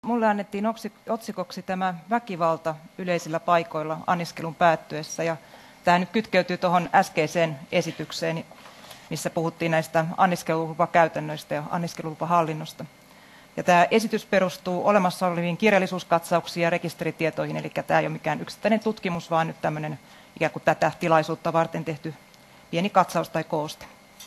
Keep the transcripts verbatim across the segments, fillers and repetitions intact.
mulle annettiin otsikoksi tämä väkivalta yleisillä paikoilla anniskelun päättyessä. Ja tämä nyt kytkeytyy tuohon äskeiseen esitykseen, missä puhuttiin näistä anniskelulupakäytännöistä ja anniskelulupahallinnosta. Ja tämä esitys perustuu olemassa oleviin kirjallisuuskatsauksiin ja rekisteritietoihin, eli tämä ei ole mikään yksittäinen tutkimus, vaan nyt tämmöinen ikään kuin tätä tilaisuutta varten tehty pieni katsaus tai kooste.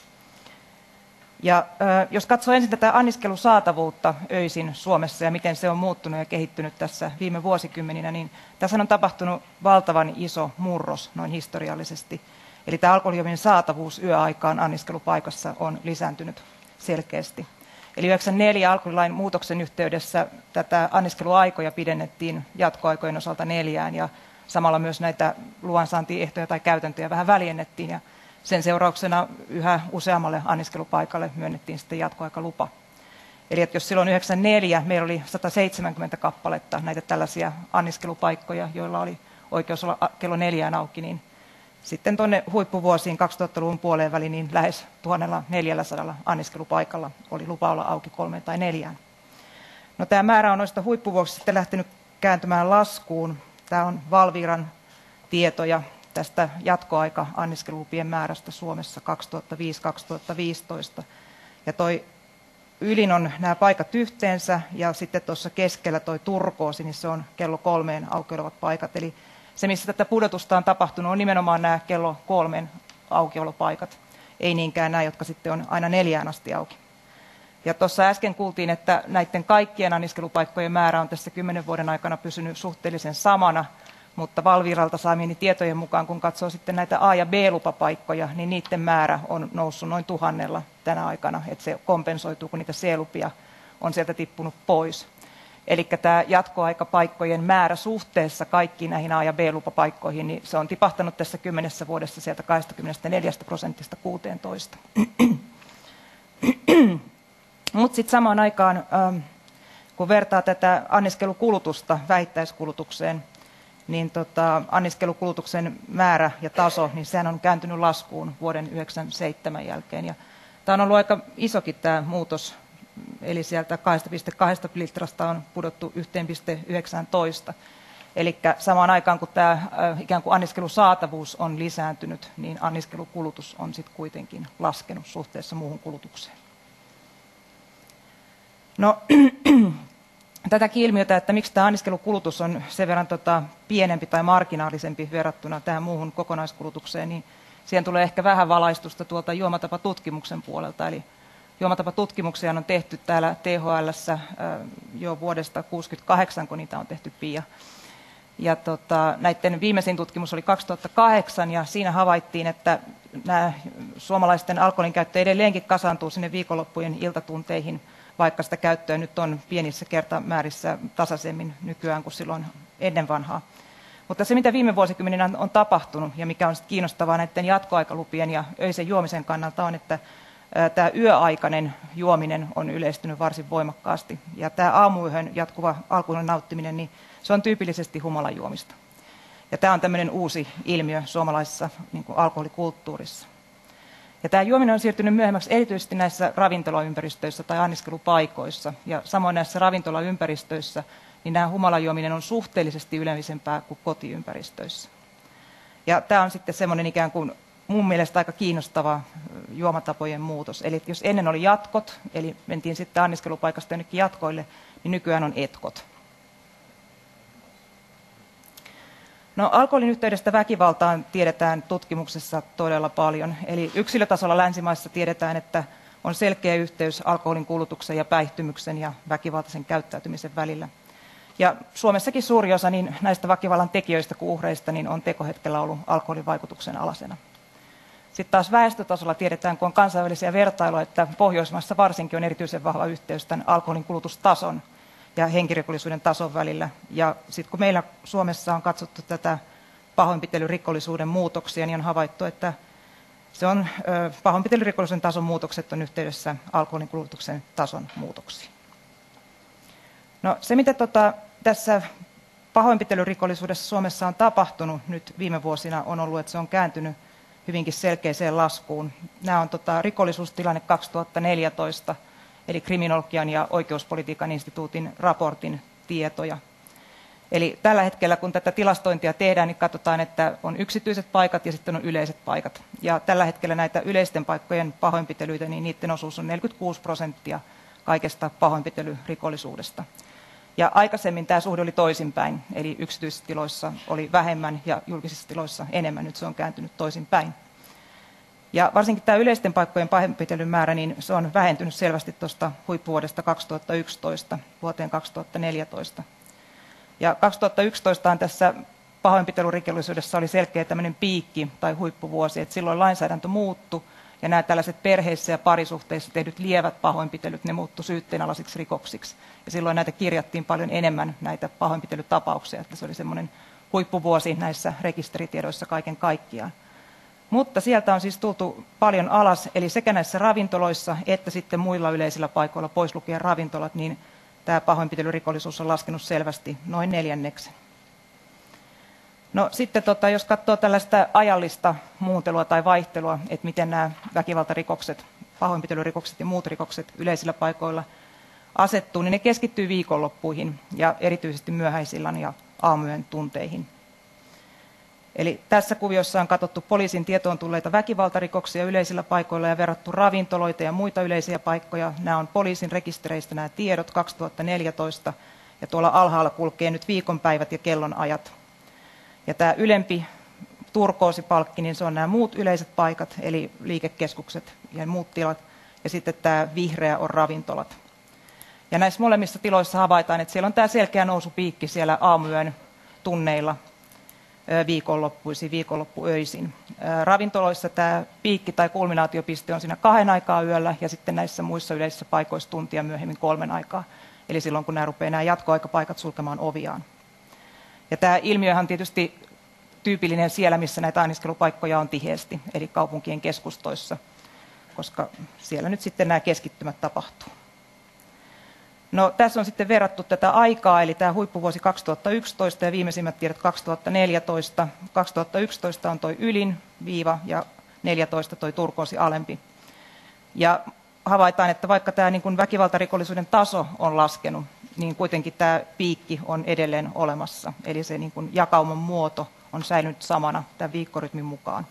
Ja äh, jos katsoo ensin tätä anniskelusaatavuutta öisin Suomessa ja miten se on muuttunut ja kehittynyt tässä viime vuosikymmeninä, niin tässä on tapahtunut valtavan iso murros noin historiallisesti. Eli tämä alkoholijuomien saatavuus yöaikaan anniskelupaikassa on lisääntynyt selkeästi. Eli yhdeksänkymmentäneljä alkoholilain muutoksen yhteydessä tätä anniskeluaikoja pidennettiin jatkoaikojen osalta neljään ja samalla myös näitä luvansaantiehtoja tai käytäntöjä vähän väljennettiin ja sen seurauksena yhä useammalle anniskelupaikalle myönnettiin sitten jatkoaikalupa. Eli että jos silloin yhdeksänkymmentäneljä meillä oli sata seitsemänkymmentä kappaletta näitä tällaisia anniskelupaikkoja, joilla oli oikeus olla kello neljään auki, niin sitten tuonne huippuvuosiin kaksituhattaluvun puoleen väliin niin lähes tuhatneljäsataa anniskelupaikalla oli lupa olla auki kolmeen tai neljään. No, tämä määrä on noista huippuvuosista sitten lähtenyt kääntymään laskuun. Tämä on Valviran tietoja tästä jatkoaika-anniskelulupien määrästä Suomessa kaksituhattaviisi kaksituhattaviisitoista. Ja toi ylin on nämä paikat yhteensä ja sitten tuossa keskellä toi turkoosi, niin se on kello kolmeen auki olevat paikat. Eli se, missä tätä pudotusta on tapahtunut, on nimenomaan nämä kello kolmen aukiolopaikat, ei niinkään nämä, jotka sitten on aina neljään asti auki. Ja tuossa äsken kuultiin, että näiden kaikkien anniskelupaikkojen määrä on tässä kymmenen vuoden aikana pysynyt suhteellisen samana, mutta Valviralta saamieni tietojen mukaan, kun katsoo sitten näitä A- ja B-lupapaikkoja, niin niiden määrä on noussut noin tuhannella tänä aikana, että se kompensoituu, kun niitä C-lupia on sieltä tippunut pois. Eli tämä jatkoaikapaikkojen määrä suhteessa kaikkiin näihin A- ja B-lupapaikkoihin, niin se on tipahtanut tässä kymmenessä vuodessa sieltä kaksikymmentäneljä prosentista kuuteentoista. Mutta sitten samaan aikaan, kun vertaa tätä anniskelukulutusta vähittäiskulutukseen, niin tota, anniskelukulutuksen määrä ja taso, niin sehän on kääntynyt laskuun vuoden yhdeksänkymmentäseitsemän jälkeen. Ja tämä on ollut aika isokin tämä muutos, eli sieltä kaksi pilkku kaksi litrasta on pudottu yksi pilkku yhdeksäntoista. Eli samaan aikaan, kun tämä äh, ikään kuin anniskelusaatavuus on lisääntynyt, niin anniskelukulutus on sitten kuitenkin laskenut suhteessa muuhun kulutukseen. No, tätäkin ilmiötä, että miksi tämä anniskelukulutus on sen verran tota, pienempi tai marginaalisempi verrattuna tähän muuhun kokonaiskulutukseen, niin siihen tulee ehkä vähän valaistusta tuolta juomatapatutkimuksen puolelta. Eli juomatapatutkimuksia on tehty täällä T H L:ssä jo vuodesta tuhatyhdeksänsataakuusikymmentäkahdeksan, kun niitä on tehty Pia. Ja tota, näiden viimeisin tutkimus oli kaksituhattakahdeksan, ja siinä havaittiin, että nämä suomalaisten alkoholin käyttö edelleenkin kasaantuu sinne viikonloppujen iltatunteihin, vaikka sitä käyttöä nyt on pienissä kertamäärissä tasaisemmin nykyään kuin silloin ennen vanhaa. Mutta se, mitä viime vuosikymmeninä on tapahtunut ja mikä on kiinnostavaa näiden jatkoaikalupien ja öisen juomisen kannalta on, että tämä yöaikainen juominen on yleistynyt varsin voimakkaasti. Ja tämä aamuyöhön jatkuva alkoholin nauttiminen, niin se on tyypillisesti humalajuomista. Ja tämä on tämmöinen uusi ilmiö suomalaisessa niin kuin alkoholikulttuurissa. Ja tämä juominen on siirtynyt myöhemmäksi erityisesti näissä ravintolaympäristöissä tai anniskelupaikoissa. Ja samoin näissä ravintolaympäristöissä niin nämä humalajuominen on suhteellisesti yleisempää kuin kotiympäristöissä. Ja tämä on sitten semmoinen ikään kuin mun mielestä aika kiinnostava juomatapojen muutos. Eli jos ennen oli jatkot, eli mentiin sitten anniskelupaikasta jonnekin jatkoille, niin nykyään on etkot. No, alkoholin yhteydestä väkivaltaan tiedetään tutkimuksessa todella paljon. Eli yksilötasolla länsimaissa tiedetään, että on selkeä yhteys alkoholin kulutuksen ja päihtymyksen ja väkivaltaisen käyttäytymisen välillä. Ja Suomessakin suuri osa niin näistä väkivallan tekijöistä kuin uhreista niin on tekohetkellä ollut alkoholin vaikutuksen alasena. Sitten taas väestötasolla tiedetään, kun on kansainvälisiä vertailuja, että Pohjoismaissa varsinkin on erityisen vahva yhteys tämän alkoholin kulutustason ja henkirikollisuuden tason välillä. Ja sitten kun meillä Suomessa on katsottu tätä pahoinpitelyrikollisuuden muutoksia, niin on havaittu, että se on, pahoinpitelyrikollisuuden tason muutokset on yhteydessä alkoholin kulutuksen tason muutoksiin. No, se, mitä tota, tässä pahoinpitelyrikollisuudessa Suomessa on tapahtunut nyt viime vuosina, on ollut, että se on kääntynyt hyvinkin selkeäseen laskuun. Nämä on tota, rikollisuustilanne kaksituhattaneljätoista, eli Kriminologian ja oikeuspolitiikan instituutin raportin tietoja. Eli tällä hetkellä, kun tätä tilastointia tehdään, niin katsotaan, että on yksityiset paikat ja sitten on yleiset paikat. Ja tällä hetkellä näitä yleisten paikkojen pahoinpitelyitä, niin niiden osuus on neljäkymmentäkuusi prosenttia kaikesta pahoinpitelyrikollisuudesta. Ja aikaisemmin tämä suhde oli toisinpäin, eli yksityisissä tiloissa oli vähemmän ja julkisissa tiloissa enemmän. Nyt se on kääntynyt toisinpäin. Ja varsinkin tämä yleisten paikkojen pahoinpitelyn määrä, niin se on vähentynyt selvästi tuosta huippuvuodesta kaksituhattayksitoista vuoteen kaksituhattaneljätoista. Ja kaksituhattayksitoista tässä pahoinpitelyrikollisuudessa oli selkeä tämmöinen piikki tai huippuvuosi, että silloin lainsäädäntö muuttui ja nämä tällaiset perheissä ja parisuhteissa tehdyt lievät pahoinpitelyt, ne muuttui syytteenalaisiksi rikoksiksi. Ja silloin näitä kirjattiin paljon enemmän, näitä pahoinpitelytapauksia, että se oli semmoinen huippuvuosi näissä rekisteritiedoissa kaiken kaikkiaan. Mutta sieltä on siis tultu paljon alas, eli sekä näissä ravintoloissa että sitten muilla yleisillä paikoilla, pois lukien ravintolat, niin tämä pahoinpitelyrikollisuus on laskenut selvästi noin neljänneksen. No sitten tota, jos katsoo tällaista ajallista muuntelua tai vaihtelua, että miten nämä väkivaltarikokset, pahoinpitelyrikokset ja muut rikokset yleisillä paikoilla asettuu, niin ne keskittyy viikonloppuihin ja erityisesti myöhäisillan ja aamuyön tunteihin. Eli tässä kuviossa on katsottu poliisin tietoon tulleita väkivaltarikoksia yleisillä paikoilla ja verrattu ravintoloita ja muita yleisiä paikkoja. Nämä on poliisin rekistereistä nämä tiedot kaksituhattaneljätoista ja tuolla alhaalla kulkee nyt viikonpäivät ja kellonajat. Ja tämä ylempi turkoosipalkki, niin se on nämä muut yleiset paikat, eli liikekeskukset ja muut tilat, ja sitten tämä vihreä on ravintolat. Ja näissä molemmissa tiloissa havaitaan, että siellä on tämä selkeä nousupiikki siellä aamuyön tunneilla, viikonloppuisin, viikonloppuöisin. Ravintoloissa tämä piikki tai kulminaatiopiste on siinä kahden aikaa yöllä ja sitten näissä muissa yleisissä paikoissa tuntia myöhemmin kolmen aikaa. Eli silloin, kun nämä rupeaa nämä jatkoaikapaikat sulkemaan oviaan. Ja tämä ilmiöhän on tietysti tyypillinen siellä, missä näitä anniskelupaikkoja on tiheästi, eli kaupunkien keskustoissa, koska siellä nyt sitten nämä keskittymät tapahtuu. No, tässä on sitten verrattu tätä aikaa, eli tämä huippuvuosi kaksituhattayksitoista ja viimeisimmät tiedot kaksituhattaneljätoista. kaksituhattayksitoista on toi ylin viiva ja neljätoista toi turkoosi alempi. Ja havaitaan, että vaikka tämä niin kuin väkivaltarikollisuuden taso on laskenut, niin kuitenkin tämä piikki on edelleen olemassa. Eli se niin kuin jakauman muoto on säilynyt samana tämän viikkorytmin mukaan.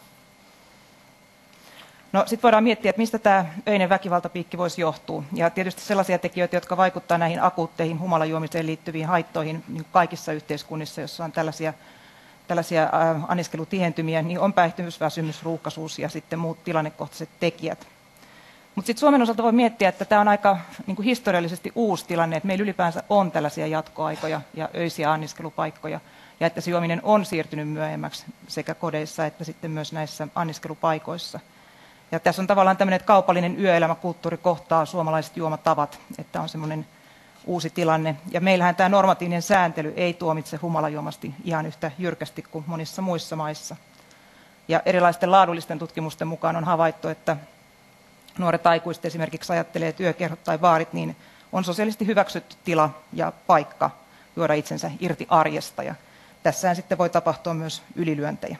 No, sitten voidaan miettiä, että mistä tämä öinen väkivaltapiikki voisi johtua. Ja tietysti sellaisia tekijöitä, jotka vaikuttavat näihin akuutteihin humalajuomiseen liittyviin haittoihin niin kaikissa yhteiskunnissa, joissa on tällaisia, tällaisia äh, anniskelutihentymiä, niin on päihtymys, väsymys, ruuhkaisuus ja sitten muut tilannekohtaiset tekijät. Mutta sitten Suomen osalta voi miettiä, että tämä on aika niin kuin historiallisesti uusi tilanne, että meillä ylipäänsä on tällaisia jatkoaikoja ja öisiä anniskelupaikkoja, ja että se juominen on siirtynyt myöhemmäksi sekä kodeissa että sitten myös näissä anniskelupaikoissa. Ja tässä on tavallaan tämmöinen, että kaupallinen yöelämäkulttuuri kohtaa suomalaiset juomatavat, että on semmoinen uusi tilanne. Ja meillähän tämä normatiivinen sääntely ei tuomitse humalajuomasti ihan yhtä jyrkästi kuin monissa muissa maissa. Ja erilaisten laadullisten tutkimusten mukaan on havaittu, että nuoret aikuiset esimerkiksi ajattelee, että yökerhot tai baarit niin on sosiaalisesti hyväksytty tila ja paikka juoda itsensä irti arjesta. Ja tässähän sitten voi tapahtua myös ylilyöntejä.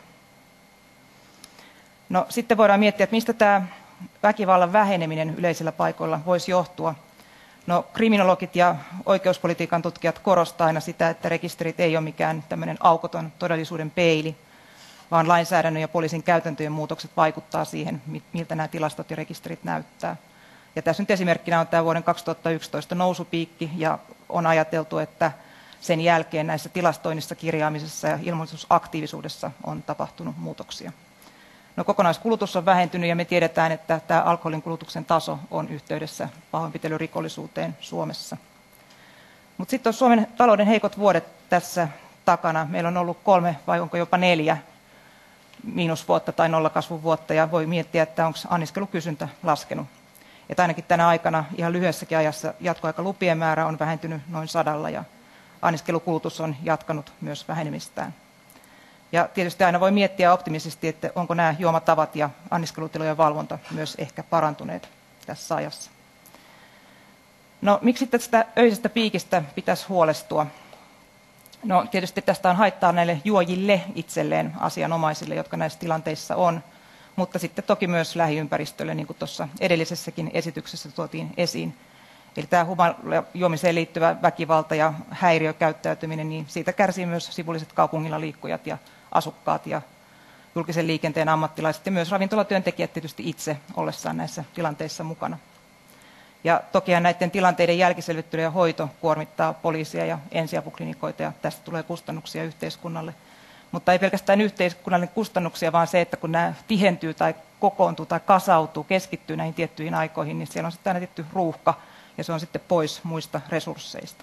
No, sitten voidaan miettiä, että mistä tämä väkivallan väheneminen yleisillä paikoilla voisi johtua. No, kriminologit ja oikeuspolitiikan tutkijat korostavat aina sitä, että rekisterit ei ole mikään tämmöinen aukoton todellisuuden peili, vaan lainsäädännön ja poliisin käytäntöjen muutokset vaikuttaa siihen, miltä nämä tilastot ja rekisterit näyttää. Ja tässä nyt esimerkkinä on tämä vuoden kaksituhattayksitoista nousupiikki, ja on ajateltu, että sen jälkeen näissä tilastoinnissa, kirjaamisessa ja ilmoitusaktiivisuudessa on tapahtunut muutoksia. No, kokonaiskulutus on vähentynyt ja me tiedetään, että tämä alkoholin kulutuksen taso on yhteydessä pahoinpitelyrikollisuuteen Suomessa. Mutta sitten on Suomen talouden heikot vuodet tässä takana. Meillä on ollut kolme vai onko jopa neljä miinusvuotta tai nollakasvun vuotta ja voi miettiä, että onko anniskelukysyntä laskenut. Että ainakin tänä aikana ihan lyhyessäkin ajassa jatkoaikalupien määrä on vähentynyt noin sadalla ja anniskelukulutus on jatkanut myös vähenemistään. Ja tietysti aina voi miettiä optimisesti, että onko nämä juomatavat ja anniskelutilojen valvonta myös ehkä parantuneet tässä ajassa. No, miksi tästä öisestä piikistä pitäisi huolestua? No, tietysti tästä on haittaa näille juojille itselleen, asianomaisille, jotka näissä tilanteissa on, mutta sitten toki myös lähiympäristölle, niin kuin tuossa edellisessäkin esityksessä tuotiin esiin. Eli tämä humalajuomiseen liittyvä väkivalta ja häiriökäyttäytyminen, niin siitä kärsii myös sivulliset kaupungilla liikkujat ja asukkaat ja julkisen liikenteen ammattilaiset ja myös ravintolatyöntekijät tietysti itse ollessaan näissä tilanteissa mukana. Ja toki näiden tilanteiden jälkiselvittely ja hoito kuormittaa poliisia ja ensiapuklinikoita ja tästä tulee kustannuksia yhteiskunnalle. Mutta ei pelkästään yhteiskunnallinen kustannuksia, vaan se, että kun nämä tihentyy tai kokoontuu tai kasautuu, keskittyy näihin tiettyihin aikoihin, niin siellä on sitten aina tietty ruuhka ja se on sitten pois muista resursseista.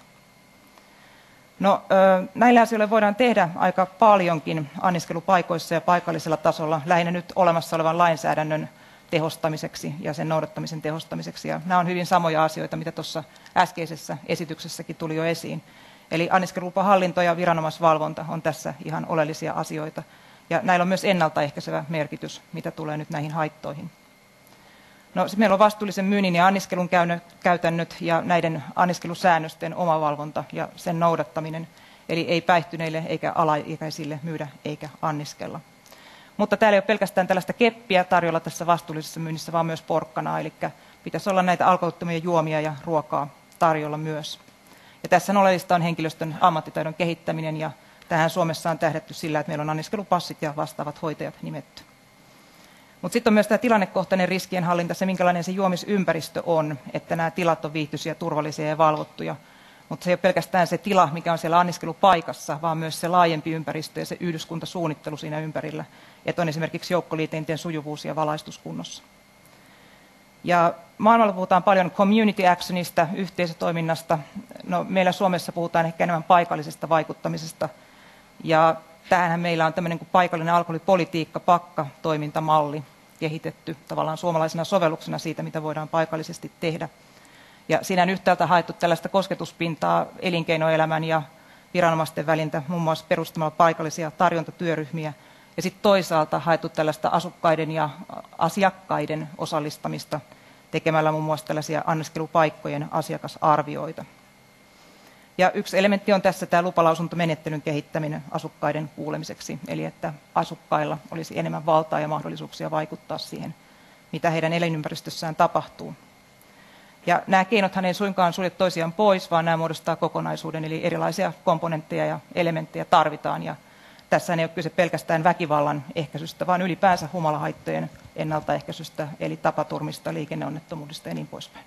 No, näillä asioilla voidaan tehdä aika paljonkin anniskelupaikoissa ja paikallisella tasolla, lähinnä nyt olemassa olevan lainsäädännön tehostamiseksi ja sen noudattamisen tehostamiseksi. Ja nämä on hyvin samoja asioita, mitä tuossa äskeisessä esityksessäkin tuli jo esiin. Eli anniskelulupahallinto ja viranomaisvalvonta on tässä ihan oleellisia asioita. Ja näillä on myös ennaltaehkäisevä merkitys, mitä tulee nyt näihin haittoihin. No, meillä on vastuullisen myynnin ja anniskelun käytännöt ja näiden anniskelusäännösten omavalvonta ja sen noudattaminen. Eli ei päihtyneille eikä alaikäisille myydä eikä anniskella. Mutta täällä ei ole pelkästään tällaista keppiä tarjolla tässä vastuullisessa myynnissä, vaan myös porkkanaa. Eli pitäisi olla näitä alkoholittomia juomia ja ruokaa tarjolla myös. Ja tässä on oleellista on henkilöstön ammattitaidon kehittäminen ja tähän Suomessa on tähdätty sillä, että meillä on anniskelupassit ja vastaavat hoitajat nimetty. Mutta sitten on myös tämä tilannekohtainen riskienhallinta, se minkälainen se juomisympäristö on, että nämä tilat on viihtyisiä, turvallisia ja valvottuja. Mutta se ei ole pelkästään se tila, mikä on siellä anniskelupaikassa, vaan myös se laajempi ympäristö ja se yhdyskuntasuunnittelu siinä ympärillä, että on esimerkiksi joukkoliikenteen sujuvuus ja valaistuskunnossa. Ja maailmalla puhutaan paljon community actionista, yhteisötoiminnasta. No, meillä Suomessa puhutaan ehkä enemmän paikallisesta vaikuttamisesta. Ja tämähän meillä on tämmöinen kuin paikallinen alkoholipolitiikka, pakka-toimintamalli kehitetty tavallaan suomalaisena sovelluksena siitä, mitä voidaan paikallisesti tehdä. Ja siinä on yhtäältä haettu tällaista kosketuspintaa elinkeinoelämän ja viranomaisten välintä, muun muassa perustamalla paikallisia tarjontatyöryhmiä. Ja sitten toisaalta haettu tällaista asukkaiden ja asiakkaiden osallistamista tekemällä muun muassa tällaisia anniskelupaikkojen asiakasarvioita. Ja yksi elementti on tässä tämä lupalausuntomenettelyn kehittäminen asukkaiden kuulemiseksi, eli että asukkailla olisi enemmän valtaa ja mahdollisuuksia vaikuttaa siihen, mitä heidän elinympäristössään tapahtuu. Ja nämä keinothan ei suinkaan sulje toisiaan pois, vaan nämä muodostaa kokonaisuuden, eli erilaisia komponentteja ja elementtejä tarvitaan. Ja tässä ei ole kyse pelkästään väkivallan ehkäisystä, vaan ylipäänsä humalahaittojen ennaltaehkäisystä, eli tapaturmista, liikenneonnettomuudesta ja niin poispäin.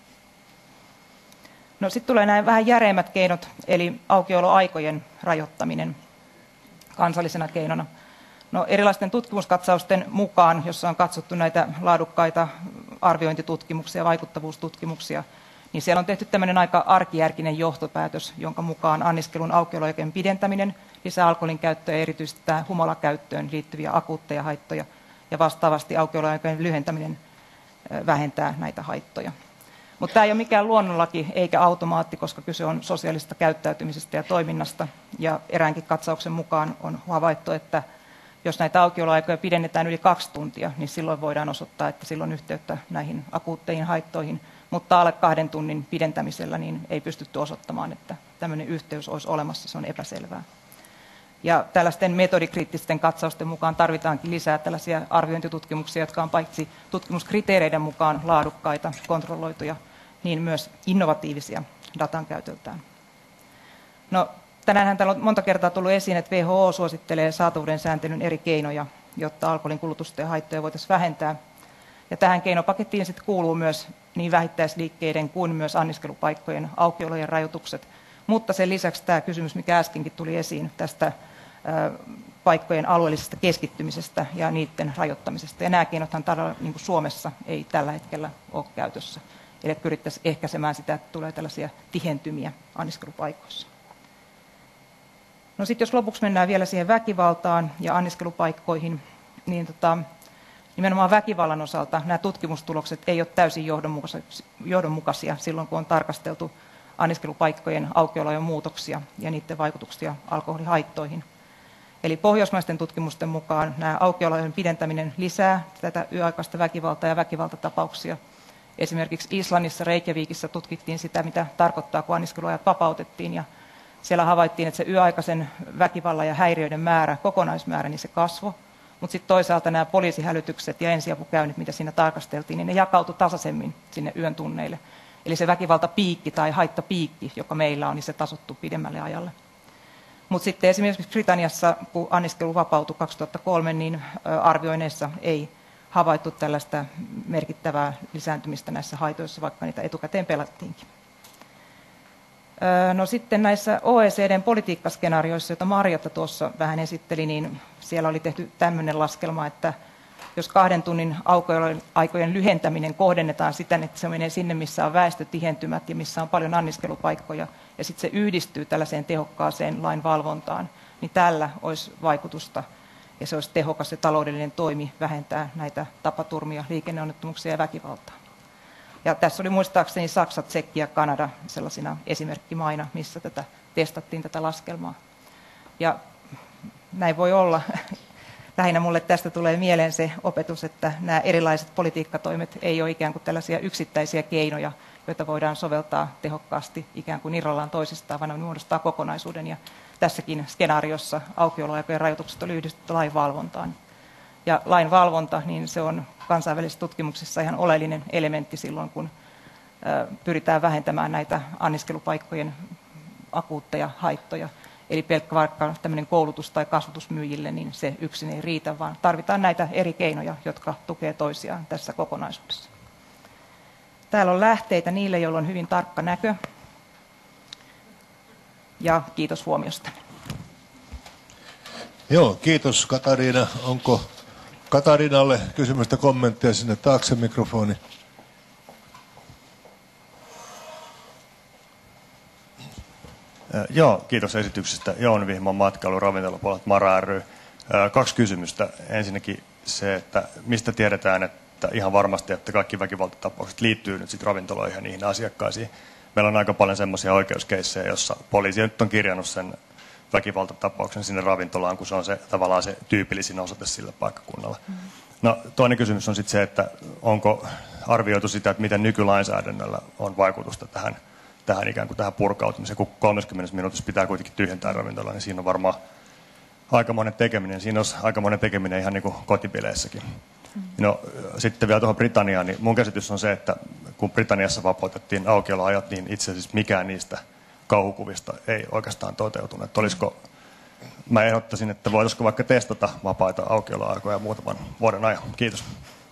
No, sitten tulee nämä vähän järeimmät keinot, eli aukioloaikojen rajoittaminen kansallisena keinona. No, erilaisten tutkimuskatsausten mukaan, jossa on katsottu näitä laadukkaita arviointitutkimuksia, vaikuttavuustutkimuksia, niin siellä on tehty tämmöinen aika arkijärkinen johtopäätös, jonka mukaan anniskelun aukioloaikojen pidentäminen lisää alkoholin käyttöä ja erityisesti tämä humalakäyttöön liittyviä akuutteja haittoja, ja vastaavasti aukioloaikojen lyhentäminen vähentää näitä haittoja. Mutta tämä ei ole mikään luonnonlaki eikä automaatti, koska kyse on sosiaalisesta käyttäytymisestä ja toiminnasta. Ja eräänkin katsauksen mukaan on havaittu, että jos näitä aukioloaikoja pidennetään yli kaksi tuntia, niin silloin voidaan osoittaa, että sillä on yhteyttä näihin akuutteihin haittoihin. Mutta alle kahden tunnin pidentämisellä niin ei pystytty osoittamaan, että tämmöinen yhteys olisi olemassa, se on epäselvää. Ja tällaisten metodikriittisten katsausten mukaan tarvitaankin lisää tällaisia arviointitutkimuksia, jotka on paitsi tutkimuskriteereiden mukaan laadukkaita, kontrolloituja, niin myös innovatiivisia datan käytöltään. No, tänäänhän täällä on monta kertaa tullut esiin, että W H O suosittelee saatavuuden sääntelyn eri keinoja, jotta alkoholin kulutusta ja haittoja voitaisiin vähentää. Ja tähän keinopakettiin sitten kuuluu myös niin vähittäisliikkeiden kuin myös anniskelupaikkojen aukiolojen rajoitukset. Mutta sen lisäksi tämä kysymys, mikä äskenkin tuli esiin tästä paikkojen alueellisesta keskittymisestä ja niiden rajoittamisesta. Ja nämä keinothan todella niin kuin Suomessa ei tällä hetkellä ole käytössä. Eli pyrittäisiin ehkäisemään sitä, että tulee tällaisia tihentymiä anniskelupaikoissa. No sitten jos lopuksi mennään vielä siihen väkivaltaan ja anniskelupaikkoihin, niin tota, nimenomaan väkivallan osalta nämä tutkimustulokset ei ole täysin johdonmukaisia silloin, kun on tarkasteltu anniskelupaikkojen aukiolojen muutoksia ja niiden vaikutuksia alkoholihaittoihin. Eli pohjoismaisten tutkimusten mukaan nämä aukiolojen pidentäminen lisää tätä yöaikaista väkivaltaa ja väkivaltatapauksia. Esimerkiksi Islannissa, Reykjavikissa tutkittiin sitä, mitä tarkoittaa, kun anniskeluajat vapautettiin. Ja siellä havaittiin, että se yöaikaisen väkivallan ja häiriöiden määrä, kokonaismäärä, niin se kasvoi. Mutta sitten toisaalta nämä poliisihälytykset ja ensiapukäynnit, mitä siinä tarkasteltiin, niin ne jakautui tasaisemmin sinne yön tunneille. Eli se väkivaltapiikki tai haittapiikki, joka meillä on, niin se tasoittuu pidemmälle ajalle. Mutta sitten esimerkiksi Britanniassa, kun anniskelu vapautui kaksituhattakolme, niin arvioinneissa ei havaittu tällaista merkittävää lisääntymistä näissä haitoissa, vaikka niitä etukäteen pelattiinkin. No sitten näissä O E C D:n politiikkaskenaarioissa, joita Marjatta tuossa vähän esitteli, niin siellä oli tehty tämmöinen laskelma, että jos kahden tunnin aukioloaikojen lyhentäminen kohdennetaan siten, että se menee sinne, missä on väestötihentymät ja missä on paljon anniskelupaikkoja, ja sitten se yhdistyy tällaiseen tehokkaaseen lainvalvontaan, niin tällä olisi vaikutusta, ja se olisi tehokas ja taloudellinen toimi vähentää näitä tapaturmia, liikenneonnettomuuksia ja väkivaltaa. Ja tässä oli muistaakseni Saksa, Tsekki ja Kanada sellaisina esimerkkimaina, missä tätä testattiin tätä laskelmaa. Ja näin voi olla. Lähinnä mulle tästä tulee mieleen se opetus, että nämä erilaiset politiikkatoimet ei ole ikään kuin tällaisia yksittäisiä keinoja, joita voidaan soveltaa tehokkaasti ikään kuin irrallaan toisistaan, vaan ne muodostaa kokonaisuuden. Ja tässäkin skenaariossa aukioloaikojen rajoitukset oli yhdistetty lainvalvontaan. Ja lainvalvonta, niin se on kansainvälisessä tutkimuksessa ihan oleellinen elementti silloin, kun pyritään vähentämään näitä anniskelupaikkojen akuutteja haittoja. Eli pelkkä vaikka tämmöinen koulutus tai kasvatusmyyjille, niin se yksin ei riitä, vaan tarvitaan näitä eri keinoja, jotka tukevat toisiaan tässä kokonaisuudessa. Täällä on lähteitä niille, joilla on hyvin tarkka näkö. Ja kiitos huomiosta. Joo, kiitos Katariina. Onko Katariinalle kysymystä, kommenttia sinne taakse mikrofoni? Joo, kiitos esityksestä. Joon Vihman matkailu ravintolapuolet Mara ry. Kaksi kysymystä. Ensinnäkin se, että mistä tiedetään, että ihan varmasti, että kaikki väkivaltatapaukset liittyy nyt sitten ravintoloihin ja niihin asiakkaisiin. Meillä on aika paljon semmoisia oikeuskeissejä, jossa poliisi nyt on kirjannut sen väkivaltatapauksen sinne ravintolaan, kun se on se, tavallaan se tyypillisin osoite sillä paikkakunnalla. Mm. No, toinen kysymys on sitten se, että onko arvioitu sitä, että miten nykylainsäädännöllä on vaikutusta tähän tähän ikään kuin tähän purkautumiseen, kun kolmekymmentä minuutissa pitää kuitenkin tyhjentää ravintola, niin siinä on varmaan aikamoinen tekeminen. Siinä olisi aikamoinen tekeminen ihan niin kuin kotipileissäkin. Mm. No, sitten vielä tuohon Britanniaan, niin mun käsitys on se, että kun Britanniassa vapautettiin aukioloajat, niin itse asiassa mikään niistä kauhukuvista ei oikeastaan toteutunut. Että olisiko, mä ehdottaisin, että voitaisiko vaikka testata vapaita aukioloaikoja muutaman vuoden ajan. Kiitos.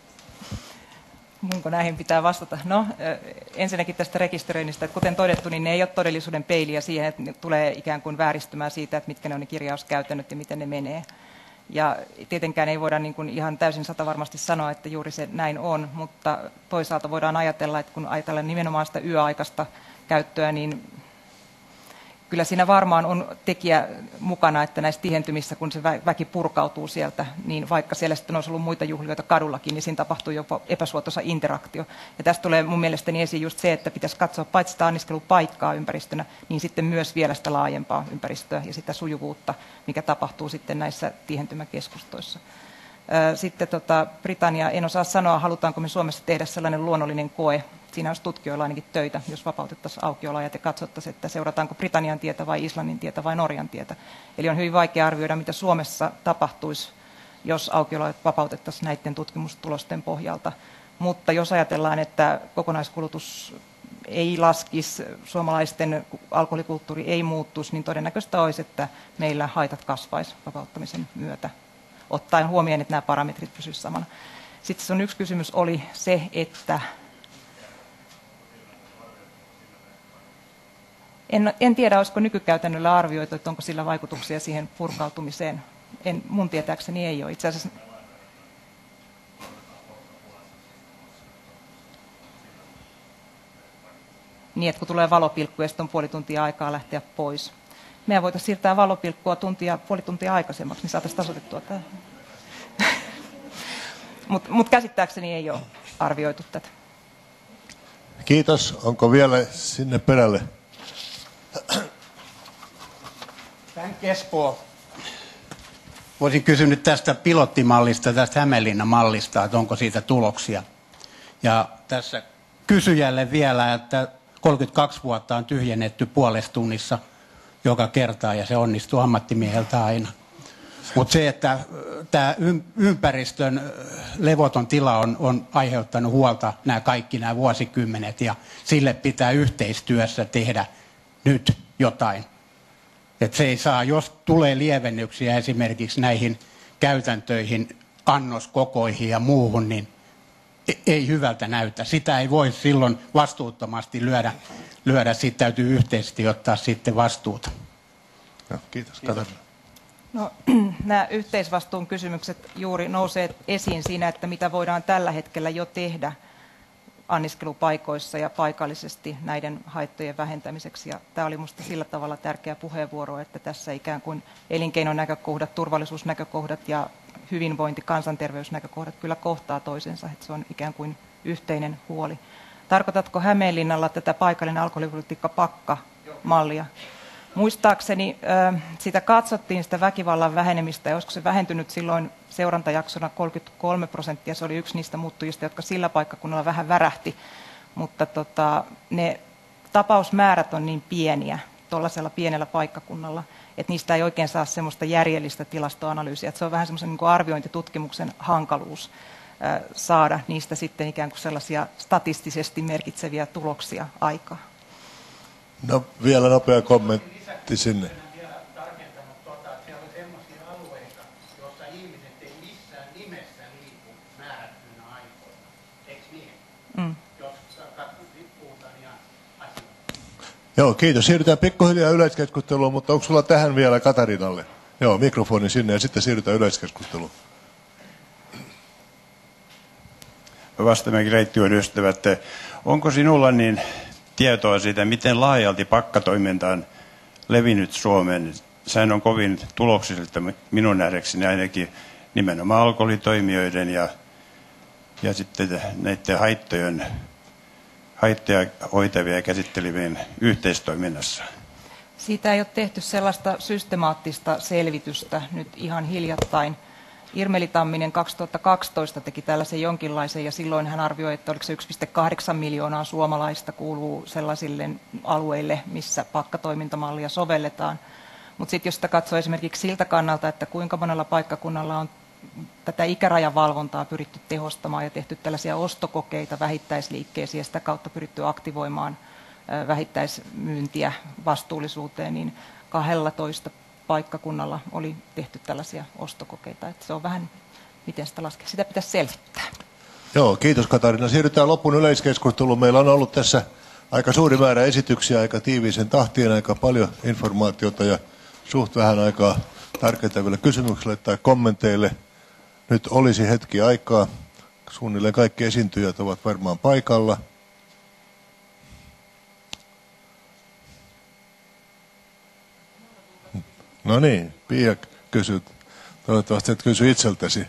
Munko näihin pitää vastata? No, ensinnäkin tästä rekisteröinnistä, että kuten todettu, niin ne ei ole todellisuuden peiliä siihen, että ne tulee ikään kuin vääristymään siitä, että mitkä ne on ne kirjauskäytännöt ja miten ne menee. Ja tietenkään ei voida niin kuin ihan täysin satavarmasti sanoa, että juuri se näin on, mutta toisaalta voidaan ajatella, että kun ajatellaan nimenomaan sitä yöaikaista käyttöä, niin kyllä siinä varmaan on tekijä mukana, että näissä tihentymissä, kun se väki purkautuu sieltä, niin vaikka siellä sitten olisi ollut muita juhlioita kadullakin, niin siinä tapahtuu jopa epäsuotoisa interaktio. Ja tästä tulee mun mielestäni esiin just se, että pitäisi katsoa paitsi sitä anniskelupaikkaa ympäristönä, niin sitten myös vielä sitä laajempaa ympäristöä ja sitä sujuvuutta, mikä tapahtuu sitten näissä tihentymäkeskustoissa. Sitten tota, Britannia, en osaa sanoa, halutaanko me Suomessa tehdä sellainen luonnollinen koe. Siinä olisi tutkijoilla ainakin töitä, jos vapautettaisiin aukioloajat ja katsottaisiin, että seurataanko Britannian tietä vai Islannin tietä vai Norjan tietä. Eli on hyvin vaikea arvioida, mitä Suomessa tapahtuisi, jos aukioloajat vapautettaisiin näiden tutkimustulosten pohjalta. Mutta jos ajatellaan, että kokonaiskulutus ei laskisi, suomalaisten alkoholikulttuuri ei muuttuisi, niin todennäköistä olisi, että meillä haitat kasvaisi vapauttamisen myötä, ottaen huomioon, että nämä parametrit pysyisivät samana. Sitten sun yksi kysymys oli se, että En, en tiedä, olisiko nykykäytännöllä arvioitu, että onko sillä vaikutuksia siihen purkautumiseen. En, mun tietääkseni ei ole. Itse asiassa niin, että kun tulee valopilkku ja sitten on puoli tuntia aikaa lähteä pois. Meidän voitaisiin siirtää valopilkkua tuntia, puoli tuntia aikaisemmaksi, niin saataisiin tasoitettua tämä. Mutta mut käsittääkseni ei ole arvioitu tätä. Kiitos. Onko vielä sinne perälle? Frank Espoo. Voisin kysyä nyt tästä pilottimallista, tästä Hämeenlinnan mallista, että onko siitä tuloksia. Ja tässä kysyjälle vielä, että kolmekymmentäkaksi vuotta on tyhjennetty puolessa tunnissa joka kerta ja se onnistuu ammattimieheltä aina. Mutta se, että tämä ympäristön levoton tila on, on aiheuttanut huolta nämä kaikki nämä vuosikymmenet ja sille pitää yhteistyössä tehdä nyt jotain. Et se ei saa, jos tulee lievennyksiä esimerkiksi näihin käytäntöihin, annoskokoihin ja muuhun, niin ei hyvältä näytä. Sitä ei voi silloin vastuuttomasti lyödä, lyödä. Siitä täytyy yhteisesti ottaa sitten vastuuta. No, kiitos. Katarina. No, nämä yhteisvastuun kysymykset juuri nousee esiin siinä, että mitä voidaan tällä hetkellä jo tehdä anniskelupaikoissa ja paikallisesti näiden haittojen vähentämiseksi. Ja tämä oli minusta sillä tavalla tärkeä puheenvuoro, että tässä ikään kuin elinkeinonäkökohdat, turvallisuusnäkökohdat ja hyvinvointi, kansanterveysnäkökohdat kyllä kohtaa toisensa, että se on ikään kuin yhteinen huoli. Tarkoitatko Hämeenlinnalla tätä paikallinen alkoholipolitiikka pakka-mallia? Muistaakseni sitä katsottiin, sitä väkivallan vähenemistä, ja olisiko se vähentynyt silloin seurantajaksona kolmekymmentäkolme prosenttia, se oli yksi niistä muuttujista, jotka sillä paikkakunnalla vähän värähti, mutta tota, ne tapausmäärät on niin pieniä tuollaisella pienellä paikkakunnalla, että niistä ei oikein saa semmoista järjellistä tilastoanalyysiä, että se on vähän semmoisen niin kuin arviointitutkimuksen hankaluus saada niistä sitten ikään kuin sellaisia statistisesti merkitseviä tuloksia aikaa. No vielä nopea kommentti sinne. Mm. Joo, kiitos. Siirrytään pikkuhiljaa yleiskeskusteluun, mutta onko sulla tähän vielä Katarinalle? Joo, mikrofoni sinne ja sitten siirrytään yleiskeskusteluun. Vastamäki Reittiön ystävät, onko sinulla niin tietoa siitä, miten laajalti pakkatoiminta on levinnyt Suomeen? Sehän on kovin tuloksellista minun nähdäkseni ainakin nimenomaan alkoholitoimijoiden ja, ja sitten näiden haittojen, haittoja hoitavia ja käsittelevien yhteistoiminnassa. Siitä ei ole tehty sellaista systemaattista selvitystä nyt ihan hiljattain. Irmeli Tamminen kaksituhattakaksitoista teki tällaisen jonkinlaisen, ja silloin hän arvioi, että oliko se yksi pilkku kahdeksan miljoonaa suomalaista kuuluu sellaisille alueille, missä pakkatoimintamallia sovelletaan. Mutta sitten jos sitä katsoo esimerkiksi siltä kannalta, että kuinka monella paikkakunnalla on tätä ikärajavalvontaa pyritty tehostamaan ja tehty tällaisia ostokokeita vähittäisliikkeisiin ja sitä kautta pyritty aktivoimaan vähittäismyyntiä vastuullisuuteen, niin kaksitoista paikkakunnalla oli tehty tällaisia ostokokeita. Että se on vähän, miten sitä laskee. Sitä pitäisi selvittää. Joo, kiitos Katarina. Siirrytään loppuun yleiskeskusteluun. Meillä on ollut tässä aika suuri määrä esityksiä, aika tiiviisen tahtiin, aika paljon informaatiota ja suht vähän aikaa tarkentaville kysymyksille tai kommenteille. Nyt olisi hetki aikaa. Suunnilleen kaikki esiintyjät ovat varmaan paikalla. No niin, Pia kysyt. Toivottavasti et kysy itseltäsi.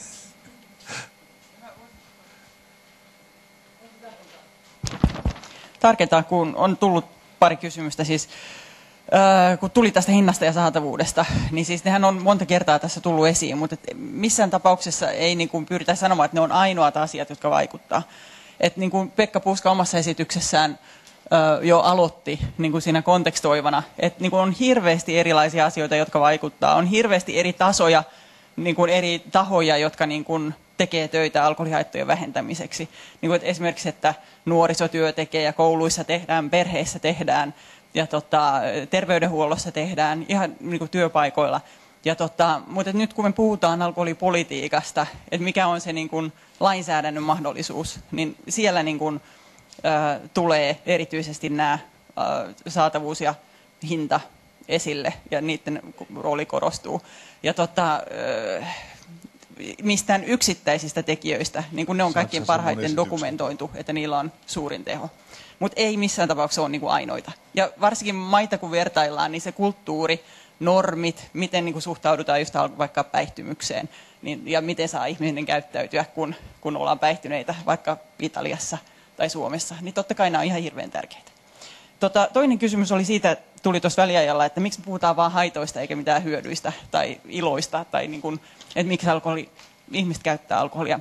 Tarkentaa, kun on tullut pari kysymystä. Siis, äh, kun tuli tästä hinnasta ja saatavuudesta, niin siis nehän on monta kertaa tässä tullut esiin, mutta missään tapauksessa ei niin kuin pyritä sanomaan, että ne on ainoat asiat, jotka vaikuttaa. Et niin kuin Pekka Puska omassa esityksessään jo aloitti niin kuin siinä kontekstoivana, että niin kuin on hirveästi erilaisia asioita, jotka vaikuttaa. On hirveästi eri tasoja, niin kuin eri tahoja, jotka niin kuin tekee töitä alkoholihaittojen vähentämiseksi. Niin kuin, että esimerkiksi, että nuorisotyö tekee ja kouluissa tehdään, perheissä tehdään ja tota, terveydenhuollossa tehdään, ihan niin kuin työpaikoilla. Ja tota, mutta nyt kun me puhutaan alkoholipolitiikasta, että mikä on se niin kuin lainsäädännön mahdollisuus, niin siellä niin kuin tulee erityisesti nämä saatavuus ja hinta esille ja niiden rooli korostuu. Ja tota, mistään yksittäisistä tekijöistä, niin kuin ne on kaikkein parhaiten dokumentoitu, että niillä on suurin teho. Mutta ei missään tapauksessa ole niin kuin ainoita. Ja varsinkin maita kun vertaillaan, niin se kulttuuri, normit, miten niin kuin suhtaudutaan just vaikka päihtymykseen niin, ja miten saa ihminen käyttäytyä, kun, kun ollaan päihtyneitä vaikka Italiassa tai Suomessa, niin totta kai nämä on ihan hirveän tärkeitä. Tota, toinen kysymys oli siitä, tuli tuossa väliajalla, että miksi puhutaan vain haitoista eikä mitään hyödyistä tai iloista, tai niin kuin, että miksi alkoholi, ihmiset käyttää alkoholia.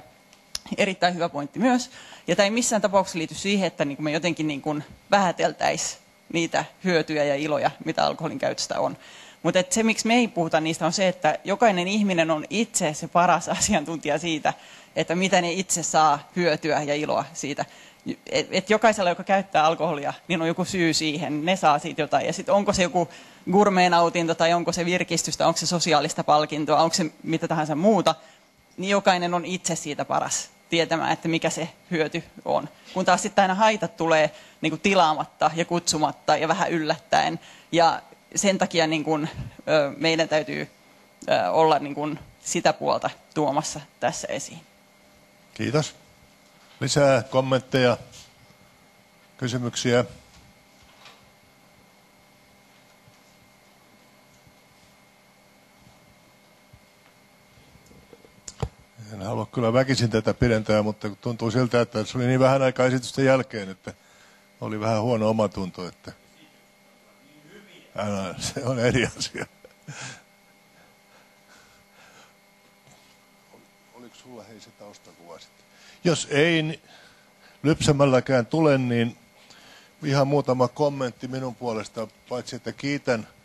Erittäin hyvä pointti myös. Ja tämä ei missään tapauksessa liity siihen, että niin kuin me jotenkin niin kuin vähäteltäisiin niitä hyötyjä ja iloja, mitä alkoholin käytöstä on. Mutta se, miksi me ei puhuta niistä, on se, että jokainen ihminen on itse se paras asiantuntija siitä, että mitä ne itse saa hyötyä ja iloa siitä. Et, et jokaisella, joka käyttää alkoholia, niin on joku syy siihen, ne saa siitä jotain. Ja sitten onko se joku gourmet-nautinto tai onko se virkistystä, onko se sosiaalista palkintoa, onko se mitä tahansa muuta, niin jokainen on itse siitä paras tietämään, että mikä se hyöty on. Kun taas sitten aina haitat tulee niin kuin tilaamatta ja kutsumatta ja vähän yllättäen. Ja sen takia niin kuin, ö, meidän täytyy ö, olla niin kuin sitä puolta tuomassa tässä esiin. Kiitos. Lisää kommentteja, kysymyksiä? En halua kyllä väkisin tätä pidentää, mutta tuntuu siltä, että se oli niin vähän aikaa esitysten jälkeen, että oli vähän huono omatunto, että älä, se on eri asia. Oliko sulla hei se taustakuva sitten? Jos ei lypsämälläkään tule, niin ihan muutama kommentti minun puolesta, paitsi että kiitän